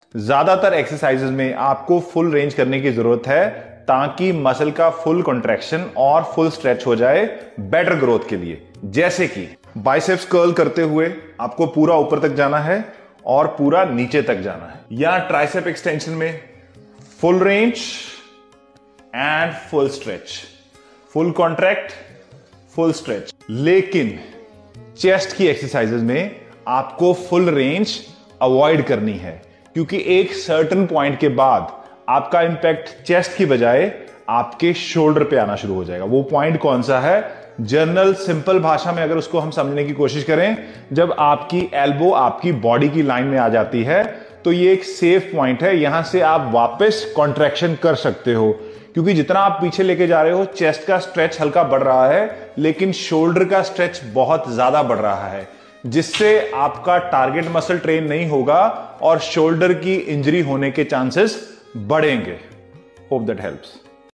ज्यादातर एक्सरसाइजेज में आपको फुल रेंज करने की जरूरत है ताकि मसल का फुल कॉन्ट्रैक्शन और फुल स्ट्रेच हो जाए बेटर ग्रोथ के लिए। जैसे कि बाइसेप्स कर्ल करते हुए आपको पूरा ऊपर तक जाना है और पूरा नीचे तक जाना है, या ट्राइसेप एक्सटेंशन में full range and full stretch, full contract full stretch. लेकिन चेस्ट की एक्सरसाइजेज में आपको फुल रेंज अवॉइड करनी है, क्योंकि एक सर्टेन पॉइंट के बाद आपका इंपैक्ट चेस्ट की बजाय आपके शोल्डर पे आना शुरू हो जाएगा। वो पॉइंट कौन सा है? जनरल सिंपल भाषा में अगर उसको हम समझने की कोशिश करें, जब आपकी एल्बो आपकी बॉडी की लाइन में आ जाती है तो ये एक सेफ पॉइंट है, यहां से आप वापस कॉन्ट्रैक्शन कर सकते हो, क्योंकि जितना आप पीछे लेके जा रहे हो चेस्ट का स्ट्रेच हल्का बढ़ रहा है लेकिन शोल्डर का स्ट्रेच बहुत ज्यादा बढ़ रहा है, जिससे आपका टारगेट मसल ट्रेन नहीं होगा और शोल्डर की इंजरी होने के चांसेस बढ़ेंगे। Hope that helps.